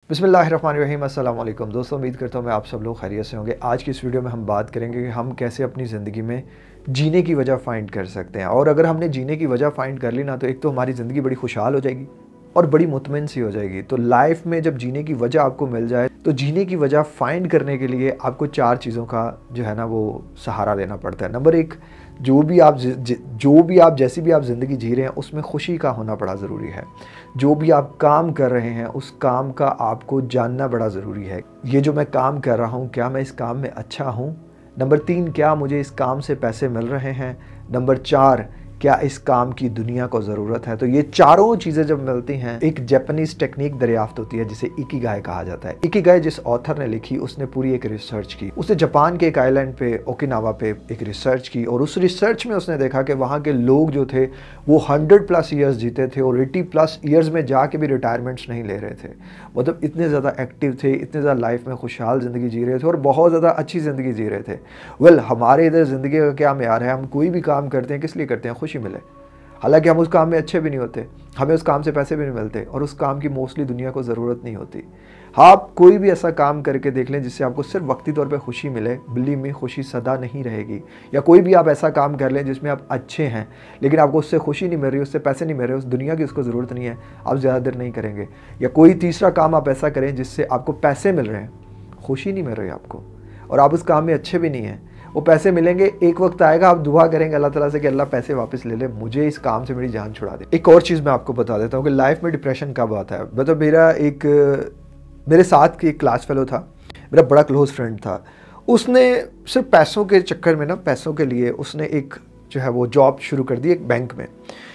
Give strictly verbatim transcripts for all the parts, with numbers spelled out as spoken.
बिस्मिल्लाहिर्रहमानिर्रहीम अस्सलाम वालेकुम दोस्तों, उम्मीद करता हूँ मैं आप सब लोग खैरियत से होंगे। आज की इस वीडियो में हम बात करेंगे कि हम कैसे अपनी ज़िंदगी में जीने की वजह फ़ाइंड कर सकते हैं। और अगर हमने जीने की वजह फ़ाइंड कर ली ना, तो एक तो हमारी ज़िंदगी बड़ी खुशहाल हो जाएगी और बड़ी मुतमईन सी हो जाएगी। तो लाइफ में जब जीने की वजह आपको मिल जाए, तो जीने की वजह फ़ाइंड करने के लिए आपको चार चीज़ों का जो है ना वो सहारा लेना पड़ता है। नंबर एक, जो भी आप जो भी आप जैसी भी आप ज़िंदगी जी रहे हैं उसमें खुशी का होना बड़ा ज़रूरी है। जो भी आप काम कर रहे हैं उस काम का आपको जानना बड़ा ज़रूरी है। ये जो मैं काम कर रहा हूँ, क्या मैं इस काम में अच्छा हूँ? नंबर तीन, क्या मुझे इस काम से पैसे मिल रहे हैं? नंबर चार, क्या इस काम की दुनिया को ज़रूरत है? तो ये चारों चीज़ें जब मिलती हैं, एक जापानीज़ टेक्निक दरियाफ्त होती है जिसे इकिगाई कहा जाता है। इकिगाई जिस ऑथर ने लिखी, उसने पूरी एक रिसर्च की। उसने जापान के एक आइलैंड पे, ओकिनावा पे एक रिसर्च की, और उस रिसर्च में उसने देखा कि वहाँ के लोग जो थे वो हंड्रेड प्लस ईयर्स जीते थे और एटी प्लस ईयर्स में जाके भी रिटायरमेंट्स नहीं ले रहे थे। मतलब इतने ज़्यादा एक्टिव थे, इतने ज़्यादा लाइफ में खुशहाल ज़िंदगी जी रहे थे और बहुत ज़्यादा अच्छी ज़िंदगी जी रहे थे। वेल well, हमारे इधर ज़िंदगी का क्या म्यार है? हम कोई भी काम करते हैं किस लिए करते हैं? खुशी मिले। हालांकि हम उस काम में अच्छे भी नहीं होते, हमें उस काम से पैसे भी नहीं मिलते और उस काम की मोस्टली दुनिया को ज़रूरत नहीं होती। आप कोई भी ऐसा काम करके देख लें जिससे आपको सिर्फ वक्ती तौर पे खुशी मिले, बिल्ली में खुशी सदा नहीं रहेगी। या कोई भी आप ऐसा काम कर लें जिसमें आप अच्छे हैं लेकिन आपको उससे खुशी नहीं मिल रही, उससे पैसे नहीं मिल रहे, उस दुनिया की उसको ज़रूरत नहीं है, आप ज़्यादा देर नहीं करेंगे। या कोई तीसरा काम आप ऐसा करें जिससे आपको पैसे मिल रहे हैं, खुशी नहीं मिल रही आपको, और आप उस काम में अच्छे भी नहीं हैं। वो पैसे मिलेंगे, एक वक्त आएगा आप दुआ करेंगे अल्लाह ताला से कि अल्लाह पैसे वापस ले ले, मुझे इस काम से मेरी जान छुड़ा दे। एक और चीज़ मैं आपको बता देता हूँ कि लाइफ में डिप्रेशन कब आता है। मतलब मेरा एक मेरे साथ की एक क्लास फेलो था, मेरा बड़ा क्लोज फ्रेंड था। उसने सिर्फ पैसों के चक्कर में ना, पैसों के लिए उसने एक जो है वो जॉब शुरू कर दी एक बैंक में,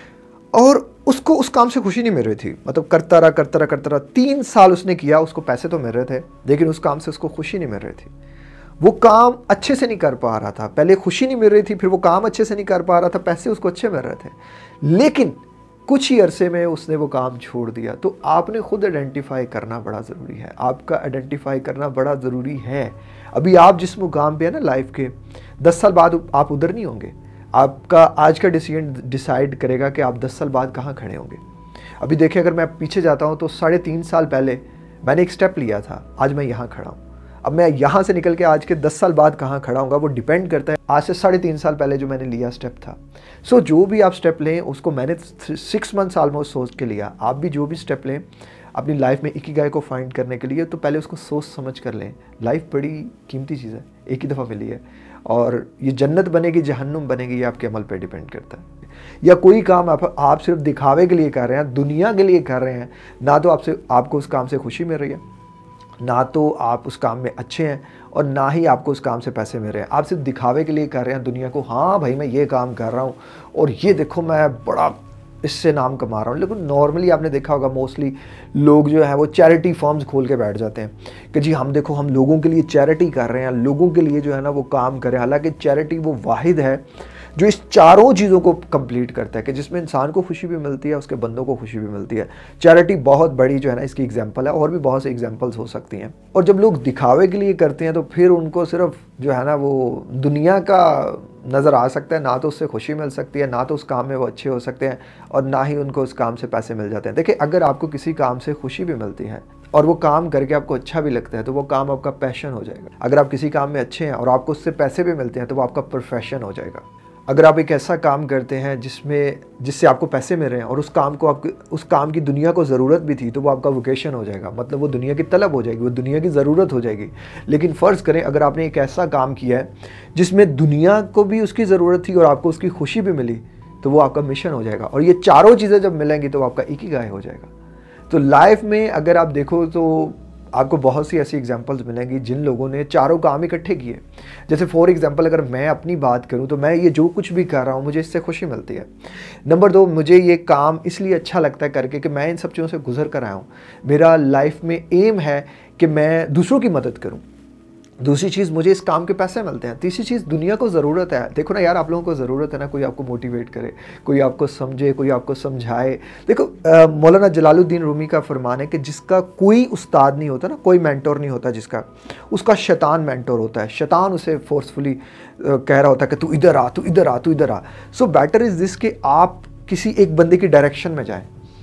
और उसको उस काम से खुशी नहीं मिल रही थी। मतलब करता रहा करता रहा करता रहा तीन साल उसने किया, उसको पैसे तो मिल रहे थे लेकिन उस काम से उसको खुशी नहीं मिल रही थी। वो काम अच्छे से नहीं कर पा रहा था, पहले खुशी नहीं मिल रही थी, फिर वो काम अच्छे से नहीं कर पा रहा था, पैसे उसको अच्छे मिल रहे थे, लेकिन कुछ ही अरसे में उसने वो काम छोड़ दिया। तो आपने खुद आइडेंटिफाई करना बड़ा ज़रूरी है, आपका आइडेंटिफाई करना बड़ा ज़रूरी है। अभी आप जिस मुकाम पे है ना लाइफ के, दस साल बाद आप उधर नहीं होंगे। आपका आज का डिसीजन डिसाइड करेगा कि आप दस साल बाद कहाँ खड़े होंगे। अभी देखिए, अगर मैं पीछे जाता हूँ तो साढ़े तीन साल पहले मैंने एक स्टेप लिया था, आज मैं यहाँ खड़ा हूँ। अब मैं यहाँ से निकल के आज के दस साल बाद कहाँ खड़ा हूँगा वो डिपेंड करता है आज से साढ़े तीन साल पहले जो मैंने लिया स्टेप था। सो so, जो भी आप स्टेप लें उसको मैंने सिक्स मंथ्स ऑलमोस्ट सोच के लिया। आप भी जो भी स्टेप लें अपनी लाइफ में इकिगाई को फाइंड करने के लिए, तो पहले उसको सोच समझ कर लें। लाइफ बड़ी कीमती चीज़ है, एक ही दफ़ा मिली है, और ये जन्नत बनेगी जहन्नुम बनेगी ये आपके अमल पर डिपेंड करता है। या कोई काम आप आप सिर्फ दिखावे के लिए कर रहे हैं, दुनिया के लिए कर रहे हैं, ना तो आपसे आपको उस काम से खुशी मिल रही है, ना तो आप उस काम में अच्छे हैं, और ना ही आपको उस काम से पैसे मिल रहे हैं। आप सिर्फ दिखावे के लिए कर रहे हैं दुनिया को, हाँ भाई मैं ये काम कर रहा हूँ और ये देखो मैं बड़ा इससे नाम कमा रहा हूँ। लेकिन नॉर्मली आपने देखा होगा मोस्टली लोग जो है वो चैरिटी फर्म्स खोल के बैठ जाते हैं कि जी हम देखो हम लोगों के लिए चैरिटी कर रहे हैं, लोगों के लिए जो है ना वो काम कर रहे हैं। हालांकि चैरिटी वो वाहिद है जो इस चारों चीज़ों को कंप्लीट करता है, कि जिसमें इंसान को खुशी भी मिलती है, उसके बंदों को खुशी भी मिलती है। चैरिटी बहुत बड़ी जो है ना इसकी एग्जांपल है, और भी बहुत से एग्जांपल्स हो सकती हैं। और जब लोग दिखावे के लिए करते हैं तो फिर उनको सिर्फ जो है ना वो दुनिया का नज़र आ सकता है, ना तो उससे खुशी मिल सकती है, ना तो उस काम में वो अच्छे हो सकते हैं, और ना ही उनको उस काम से पैसे मिल जाते हैं। देखिए, अगर आपको किसी काम से खुशी भी मिलती है और वो काम करके आपको अच्छा भी लगता है तो वो काम आपका पैशन हो जाएगा। अगर आप किसी काम में अच्छे हैं और आपको उससे पैसे भी मिलते हैं तो वो आपका प्रोफेशन हो जाएगा। अगर आप एक ऐसा काम करते हैं जिसमें जिससे आपको पैसे मिल रहे हैं और उस काम को आपको उस काम की दुनिया को ज़रूरत भी थी तो वो आपका वोकेशन हो जाएगा। मतलब वो दुनिया की तलब हो जाएगी, वो दुनिया की ज़रूरत हो जाएगी। लेकिन फ़र्ज़ करें अगर आपने एक ऐसा काम किया है जिसमें दुनिया को भी उसकी ज़रूरत थी और आपको उसकी खुशी भी मिली, तो वो आपका मिशन हो जाएगा। और ये चारों चीज़ें जब मिलेंगी तो आपका इकिगाई हो जाएगा। तो लाइफ में अगर आप देखो तो आपको बहुत सी ऐसी एग्जांपल्स मिलेंगी जिन लोगों ने चारों काम इकट्ठे किए। जैसे फॉर एग्जांपल अगर मैं अपनी बात करूं तो मैं ये जो कुछ भी कर रहा हूं मुझे इससे खुशी मिलती है। नंबर दो, मुझे ये काम इसलिए अच्छा लगता है करके कि मैं इन सब चीज़ों से गुजर कर आया हूं। मेरा लाइफ में एम है कि मैं दूसरों की मदद करूं। दूसरी चीज़, मुझे इस काम के पैसे मिलते हैं। तीसरी चीज़, दुनिया को ज़रूरत है। देखो ना यार, आप लोगों को ज़रूरत है ना कोई आपको मोटिवेट करे, कोई आपको समझे, कोई आपको समझाए। देखो मौलाना जलालुद्दीन रूमी का फरमान है कि जिसका कोई उस्ताद नहीं होता ना, कोई मेंटोर नहीं होता जिसका, उसका शैतान मेंटोर होता है। शैतान उसे फोर्सफुली कह रहा होता है कि तू इधर आ, तू इधर आ, तू इधर आ। सो बेटर इज़ दिस कि आप किसी एक बंदे की डायरेक्शन में जाएँ।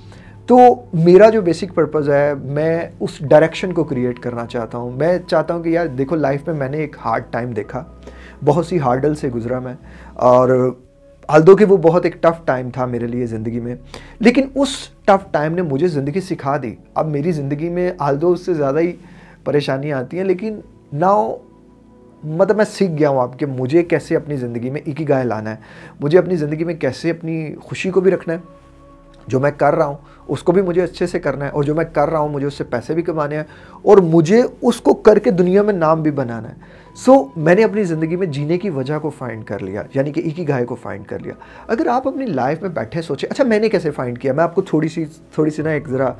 तो मेरा जो बेसिक पर्पज़ है, मैं उस डायरेक्शन को क्रिएट करना चाहता हूँ। मैं चाहता हूँ कि यार देखो, लाइफ में मैंने एक हार्ड टाइम देखा, बहुत सी हार्डल से गुजरा मैं, और although कि वो बहुत एक टफ़ टाइम था मेरे लिए ज़िंदगी में, लेकिन उस टफ़ टाइम ने मुझे ज़िंदगी सिखा दी। अब मेरी ज़िंदगी में although उससे ज़्यादा ही परेशानियाँ आती हैं, लेकिन नाउ मतलब मैं सीख गया हूँ अब कि मुझे कैसे अपनी ज़िंदगी में इकिगाई लाना है, मुझे अपनी ज़िंदगी में कैसे अपनी खुशी को भी रखना है, जो मैं कर रहा हूँ उसको भी मुझे अच्छे से करना है, और जो मैं कर रहा हूँ मुझे उससे पैसे भी कमाने हैं, और मुझे उसको करके दुनिया में नाम भी बनाना है। सो so, मैंने अपनी ज़िंदगी में जीने की वजह को फाइंड कर लिया, यानी कि इकिगाई को फाइंड कर लिया। अगर आप अपनी लाइफ में बैठे सोचें, अच्छा मैंने कैसे फाइंड किया, मैं आपको थोड़ी सी थोड़ी सी ना एक ज़रा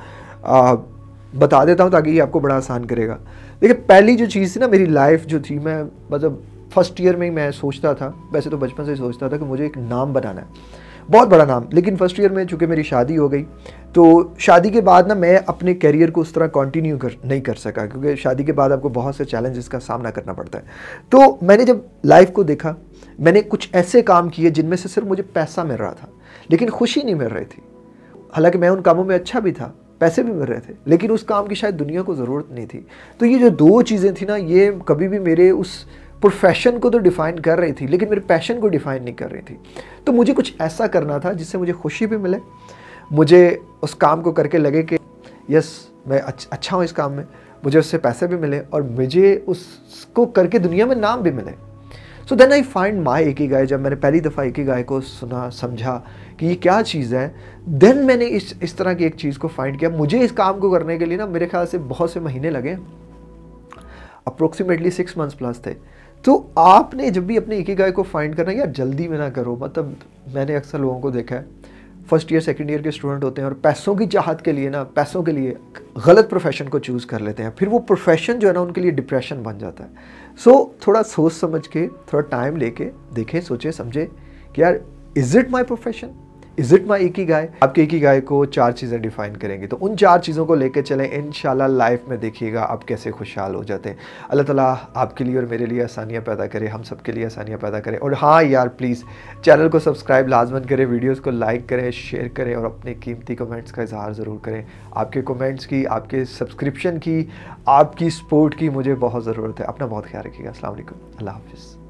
बता देता हूँ ताकि ये आपको बड़ा आसान करेगा। देखिए, पहली जो चीज़ थी ना, मेरी लाइफ जो थी, मैं मतलब फर्स्ट ईयर में ही मैं सोचता था, वैसे तो बचपन से ही सोचता था कि मुझे एक नाम बनाना है, बहुत बड़ा नाम। लेकिन फर्स्ट ईयर में चूँकि मेरी शादी हो गई, तो शादी के बाद ना मैं अपने करियर को उस तरह कंटिन्यू कर नहीं कर सका, क्योंकि शादी के बाद आपको बहुत से चैलेंजेस का सामना करना पड़ता है। तो मैंने जब लाइफ को देखा, मैंने कुछ ऐसे काम किए जिनमें से सिर्फ मुझे पैसा मिल रहा था, लेकिन खुशी नहीं मिल रही थी। हालांकि मैं उन कामों में अच्छा भी था, पैसे भी मिल रहे थे, लेकिन उस काम की शायद दुनिया को ज़रूरत नहीं थी। तो ये जो दो चीज़ें थी ना, ये कभी भी मेरे उस प्रोफेशन को तो डिफ़ाइन कर रही थी, लेकिन मेरे पैशन को डिफ़ाइन नहीं कर रही थी। तो मुझे कुछ ऐसा करना था जिससे मुझे खुशी भी मिले, मुझे उस काम को करके लगे कि यस मैं अच्छा हूँ इस काम में, मुझे उससे पैसे भी मिले, और मुझे उसको करके दुनिया में नाम भी मिले। So then I find my ikigai. जब मैंने पहली दफ़ा इकिगाई को सुना, समझा कि ये क्या चीज़ है, देन मैंने इस इस तरह की एक चीज़ को फाइंड किया। मुझे इस काम को करने के लिए ना मेरे ख्याल से बहुत से महीने लगे, अप्रोक्सीमेटली सिक्स मंथ्स प्लस थे। तो आपने जब भी अपने इकिगाई को फाइंड करना, यार जल्दी में ना करो। मतलब मैंने अक्सर लोगों को देखा है, फर्स्ट ईयर सेकंड ईयर के स्टूडेंट होते हैं और पैसों की चाहत के लिए ना, पैसों के लिए गलत प्रोफेशन को चूज़ कर लेते हैं, फिर वो प्रोफेशन जो है ना उनके लिए डिप्रेशन बन जाता है। सो so, थोड़ा सोच समझ के, थोड़ा टाइम लेके देखें, सोचे समझे कि यार is it my profession, is it my ikigai. आपके इकिगाई को चार चीज़ें डिफाइन करेंगे, तो उन चार चीज़ों को लेके चलें, इंशाल्लाह लाइफ में देखिएगा आप कैसे खुशहाल हो जाते हैं। अल्लाह ताला आपके लिए और मेरे लिए आसानियाँ पैदा करे, हम सब के लिए आसानियाँ पैदा करें। और हाँ यार, प्लीज़ चैनल को सब्सक्राइब लाजमन करें, वीडियोज़ को लाइक करें, शेयर करें, और अपने कीमती कमेंट्स का इजहार ज़रूर करें। आपके कमेंट्स की, आपके सब्सक्रिप्शन की, आपकी सपोर्ट की मुझे बहुत ज़रूरत है। अपना बहुत ख्याल रखिएगा। अस्सलाम वालेकुम, अल्लाह हाफ़िज़।